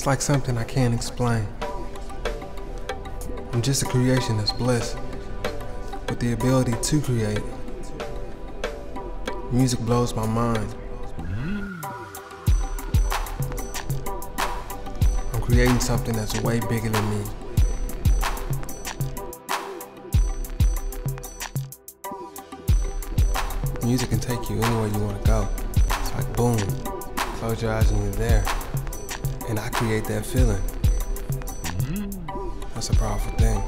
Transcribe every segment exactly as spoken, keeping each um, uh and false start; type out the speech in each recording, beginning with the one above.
It's like something I can't explain. I'm just a creation that's blessed with the ability to create. Music blows my mind. I'm creating something that's way bigger than me. Music can take you anywhere you want to go. It's like boom, close your eyes and you're there. And I create that feeling. That's a powerful thing.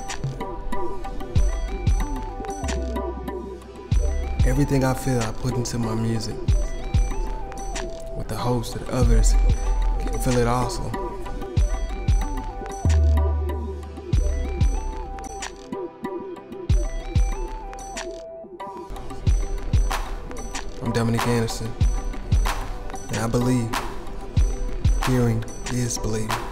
Everything I feel, I put into my music, with the hopes that others can feel it also. I'm Dominique Anderson, and I believe hearing is believing.